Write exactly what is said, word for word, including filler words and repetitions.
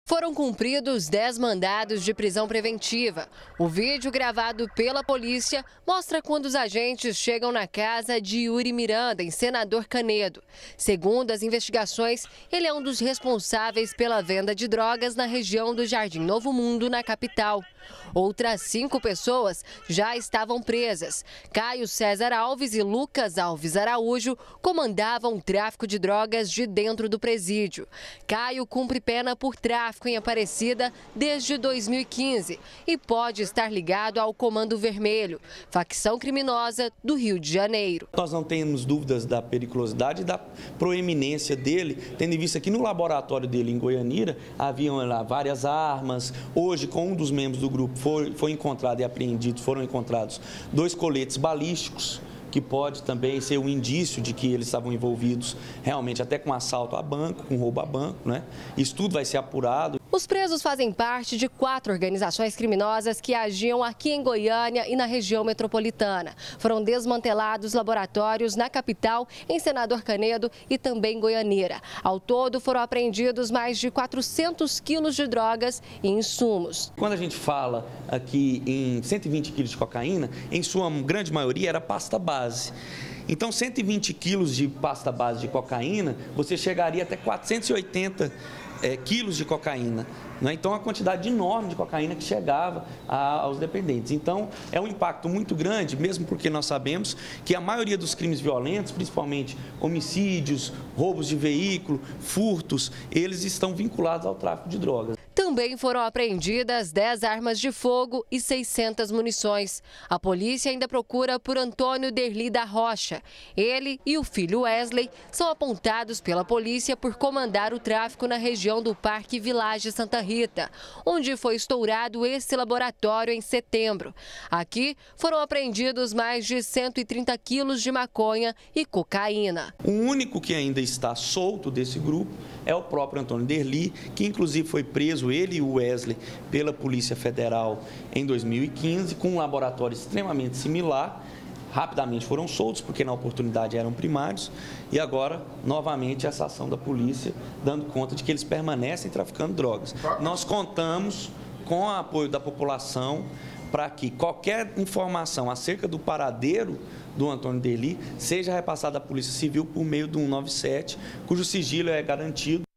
Foram cumpridos dez mandados de prisão preventiva. O vídeo gravado pela polícia mostra quando os agentes chegam na casa de Yuri Miranda, em Senador Canedo. Segundo as investigações, ele é um dos responsáveis pela venda de drogas na região do Jardim Novo Mundo, na capital. Outras cinco pessoas já estavam presas. Caio César Alves e Lucas Alves Araújo comandavam o tráfico de drogas de dentro do presídio. Caio cumpre pena por tráfico em Aparecida desde dois mil e quinze e pode estar ligado ao Comando Vermelho, facção criminosa do Rio de Janeiro. Nós não temos dúvidas da periculosidade e da proeminência dele, tendo em vista que no laboratório dele em Goianira haviam lá várias armas. Hoje, com um dos membros do grupo foi, foi encontrado e apreendido, foram encontrados dois coletes balísticos, que pode também ser um indício de que eles estavam envolvidos realmente até com assalto a banco, com roubo a banco, né? Isso tudo vai ser apurado. Os presos fazem parte de quatro organizações criminosas que agiam aqui em Goiânia e na região metropolitana. Foram desmantelados laboratórios na capital, em Senador Canedo e também em Goianira. Ao todo, foram apreendidos mais de quatrocentos quilos de drogas e insumos. Quando a gente fala aqui em cento e vinte quilos de cocaína, em sua grande maioria era pasta base. Então, cento e vinte quilos de pasta base de cocaína, você chegaria até quatrocentos e oitenta É, quilos de cocaína, né? Então, a quantidade enorme de cocaína que chegava a, aos dependentes. Então, é um impacto muito grande, mesmo porque nós sabemos que a maioria dos crimes violentos, principalmente homicídios, roubos de veículo, furtos, eles estão vinculados ao tráfico de drogas. Também foram apreendidas dez armas de fogo e seiscentas munições. A polícia ainda procura por Antônio Derli da Rocha. Ele e o filho Wesley são apontados pela polícia por comandar o tráfico na região do Parque Village Santa Rita, onde foi estourado esse laboratório em setembro. Aqui foram apreendidos mais de cento e trinta quilos de maconha e cocaína. O único que ainda está solto desse grupo é o próprio Antônio Derli, que inclusive foi preso, ele e o Wesley, pela Polícia Federal em dois mil e quinze, com um laboratório extremamente similar. Rapidamente foram soltos, porque na oportunidade eram primários, e agora, novamente, essa ação da polícia, dando conta de que eles permanecem traficando drogas. Nós contamos com o apoio da população para que qualquer informação acerca do paradeiro do Antônio Derli seja repassada à Polícia Civil por meio do cento e noventa e sete, cujo sigilo é garantido.